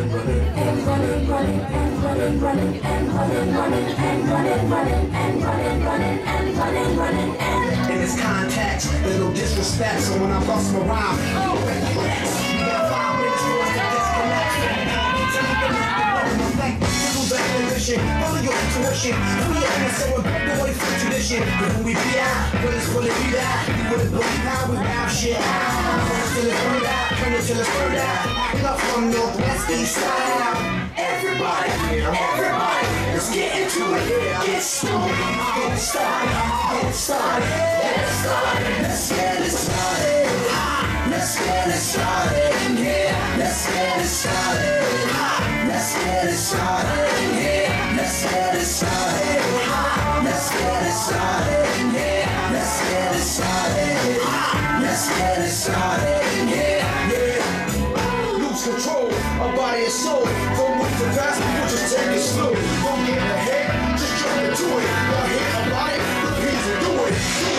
In this context, there's no disrespect, so when I bust my rhyme, relax. You got 5 minutes for us to disconnect. Follow your intuition. We ain't gonna say we're back away from tradition. But who we be out, but it's fully be that. You wouldn't believe how we bow shit out. Till it's heard out, turn it till it's heard out. Act up from Northwest East Side. Everybody, let's get into it. Get stoned, get started, get started, get started. Let's get it started. Let's get it started in here. Let's get it started. Let's get it started in here. Let's get it started. Let's get it started in here. Let's get it started. Let's get it started in here. Lose control of body and soul. Don't move too fast, people just take it slow. Don't get ahead, just try to do it. Y'all hear about it? Please do it.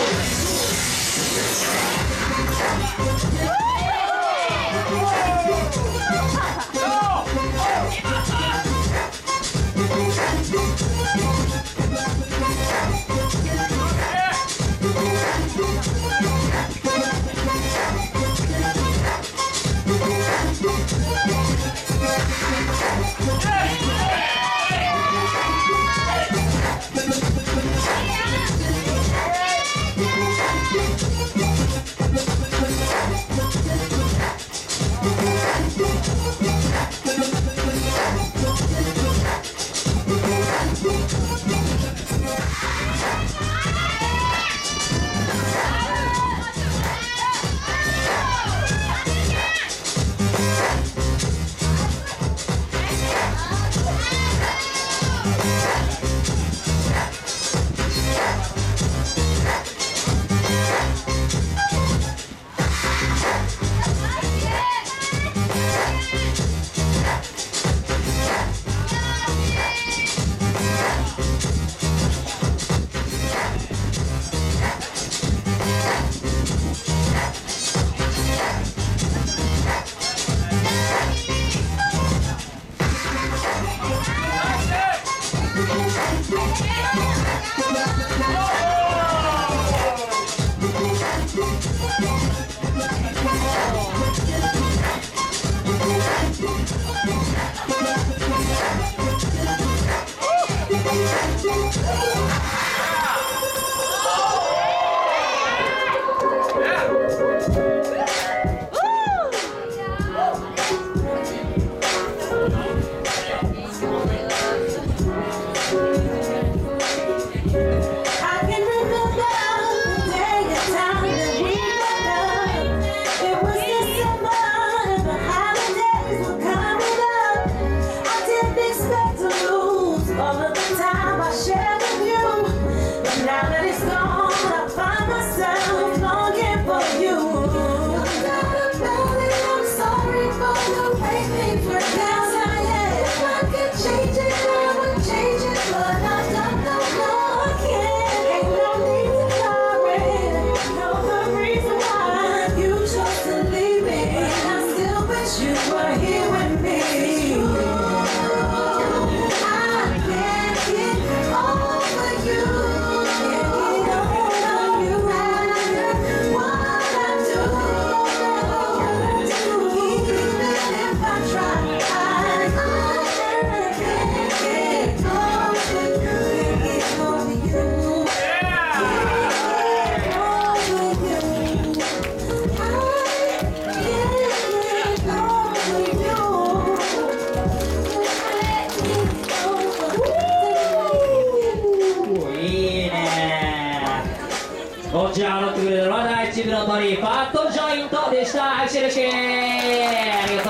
こちらを乗ってくれるのは第1部のトリファットジョイントでした。拍手よろしくありがとう。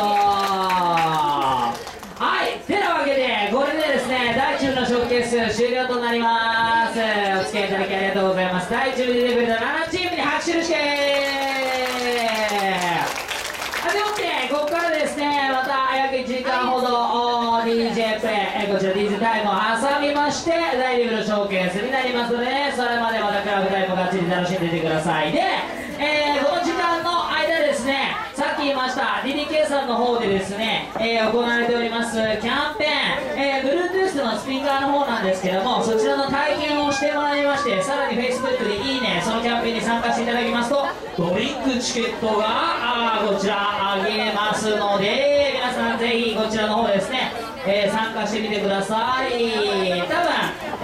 はい、てなわけでこれでですね第1部のショーケース終了となります。お付き合いいただきありがとうございます。第1部で出てくれた7チームに拍手よろしく。でもってここからですねまた約1時間ほど DJ プレイ、こちら DJ タイムを挟みまして第2部のショーケースになりますのでね、それまでまたクラブタイムがっちり楽しんでいてください。で、この時間の間ですね、さっき言いました DDK さんさんの方でですね、行われておりますキャンペーン、Bluetooth のスピーカーの方なんですけども、そちらの体験をしてもらいまして、さらに Facebook でいいね、そのキャンペーンに参加していただきますとドリンクチケットがこちらあげますので、皆さんぜひこちらの方ですね、参加してみてください。多分